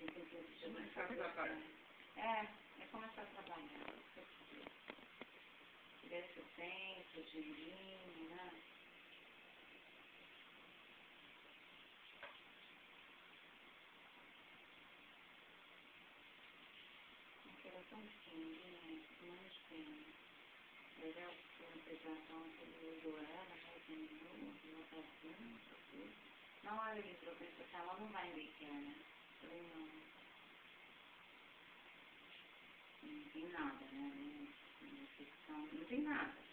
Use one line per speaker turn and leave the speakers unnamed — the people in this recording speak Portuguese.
Começar a trabalhar.
É começar a trabalhar. Tiver esse tempo, dinheirinho, né? Era tão pequenininha, não de pena. Ele é uma apresentação que ele usou ela, já terminou, ela tá junto, tudo. Na hora de eu pensei assim, ela não vai em quer, né? Eu falei, não. Não tem nada, né? Infecção, não tem nada.